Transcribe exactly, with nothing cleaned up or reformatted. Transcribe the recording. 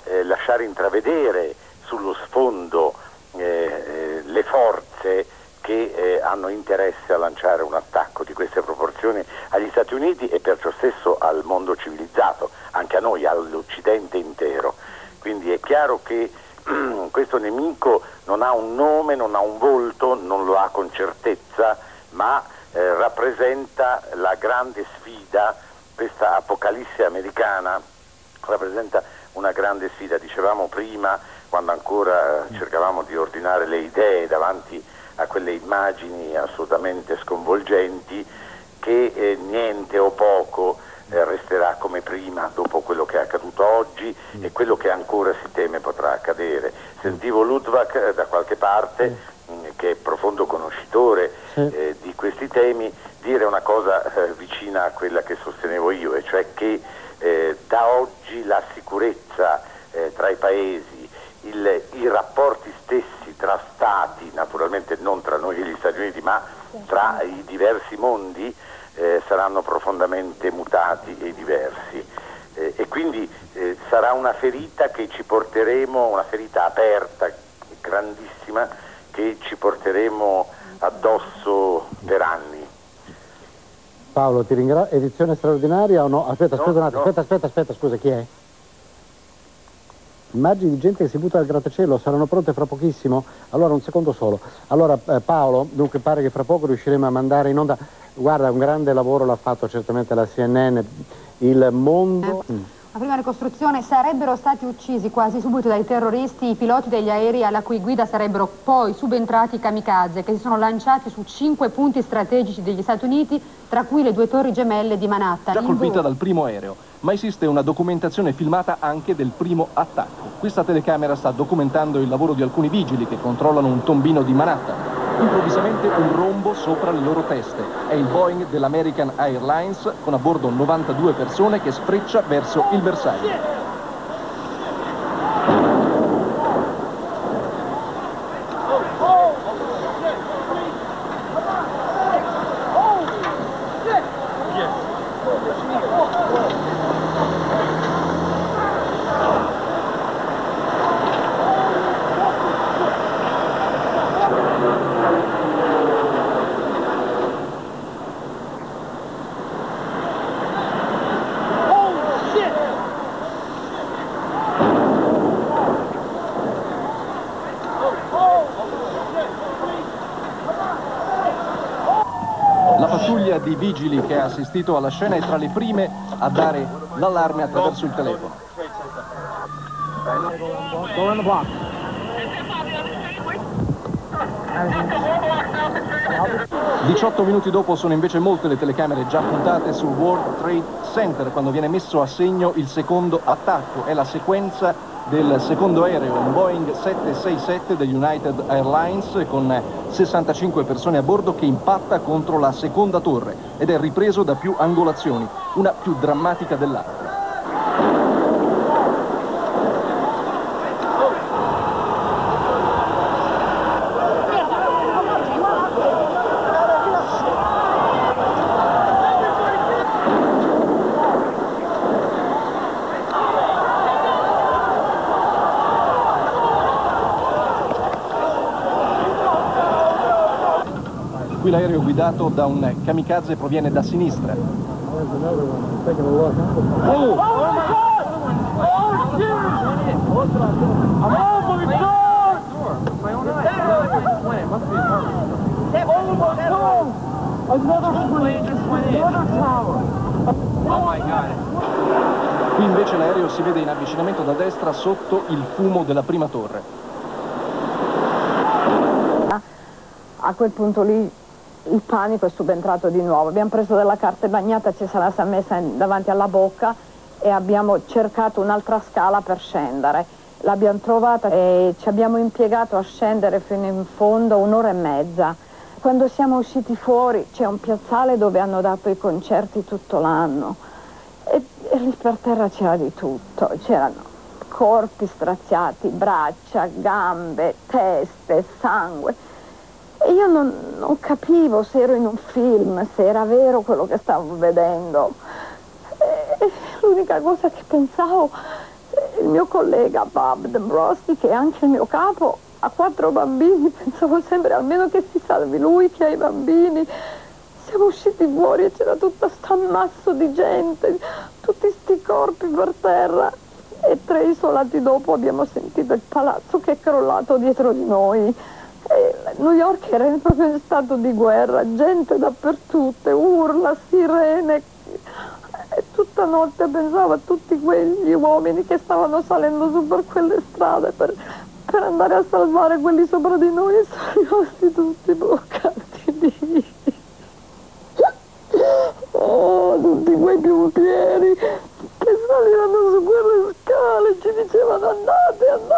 eh, lasciare intravedere sullo sfondo eh, eh, le forze che eh, hanno interesse a lanciare un attacco di queste proporzioni agli Stati Uniti e perciò stesso al mondo civilizzato, anche a noi, all'Occidente intero. Quindi è chiaro che questo nemico non ha un nome, non ha un volto, non lo ha con certezza, ma eh, rappresenta la grande sfida, questa apocalisse americana rappresenta una grande sfida. Dicevamo prima, quando ancora eh, cercavamo di ordinare le idee davanti a quelle immagini assolutamente sconvolgenti, che eh, niente o poco eh, resterà come prima dopo quello che è accaduto oggi mm. e quello che ancora si teme potrà accadere. Sentivo Luttwak eh, da qualche parte, mm. mh, che è profondo conoscitore sì. eh, di questi temi, dire una cosa eh, vicina a quella che sostenevo io, e cioè che eh, da oggi la sicurezza eh, tra i paesi, Il, i rapporti stessi tra stati, naturalmente non tra noi e gli Stati Uniti, ma tra i diversi mondi, eh, saranno profondamente mutati e diversi. Eh, e quindi eh, sarà una ferita che ci porteremo, una ferita aperta, grandissima, che ci porteremo addosso per anni. Paolo, ti ringrazio. Edizione straordinaria o no? Aspetta, no, aspetta un attimo, no. aspetta, aspetta, aspetta, scusa, chi è? Immagini di gente che si butta dal grattacielo, saranno pronte fra pochissimo? Allora un secondo solo. Allora eh, Paolo, dunque pare che fra poco riusciremo a mandare in onda. Guarda, un grande lavoro l'ha fatto certamente la C N N, il mondo... Eh. La prima ricostruzione: sarebbero stati uccisi quasi subito dai terroristi i piloti degli aerei alla cui guida sarebbero poi subentrati i kamikaze, che si sono lanciati su cinque punti strategici degli Stati Uniti, tra cui le due torri gemelle di Manhattan. Già colpita dal primo aereo, ma esiste una documentazione filmata anche del primo attacco. Questa telecamera sta documentando il lavoro di alcuni vigili che controllano un tombino di Manhattan. Improvvisamente un rombo sopra le loro teste. È il Boeing dell'American Airlines con a bordo novantadue persone che sfreccia verso il bersaglio. Di vigili che ha assistito alla scena è tra le prime a dare l'allarme attraverso il telefono. diciotto minuti dopo sono invece molte le telecamere già puntate sul World Trade Center quando viene messo a segno il secondo attacco. È la sequenza del secondo aereo, un Boeing sette sei sette degli United Airlines con sessantacinque persone a bordo, che impatta contro la seconda torre ed è ripreso da più angolazioni, una più drammatica dell'altra. Qui l'aereo guidato da un kamikaze proviene da sinistra. Qui invece l'aereo si vede in avvicinamento da destra sotto il fumo della prima torre. A quel punto lì il panico è subentrato di nuovo. Abbiamo preso della carta bagnata, ci sarà messa davanti alla bocca e abbiamo cercato un'altra scala per scendere. L'abbiamo trovata e ci abbiamo impiegato a scendere fino in fondo un'ora e mezza. Quando siamo usciti fuori c'è un piazzale dove hanno dato i concerti tutto l'anno e, e lì per terra c'era di tutto. C'erano corpi straziati, braccia, gambe, teste, sangue. E io non, non capivo se ero in un film, se era vero quello che stavo vedendo. L'unica cosa che pensavo il mio collega Bob Dombrowski, che è anche il mio capo, ha quattro bambini, pensavo sempre almeno che si salvi lui che ha i bambini. Siamo usciti fuori e c'era tutto sto ammasso di gente, tutti sti corpi per terra, e tre isolati dopo abbiamo sentito il palazzo che è crollato dietro di noi. E New York era proprio in stato di guerra, gente dappertutto, urla, sirene, e tutta notte pensavo a tutti quegli uomini che stavano salendo su per quelle strade per, per andare a salvare quelli sopra di noi, e sono rimasti tutti bloccati lì. Oh, tutti quei pompieri che salivano su quelle scale ci dicevano andate, andate.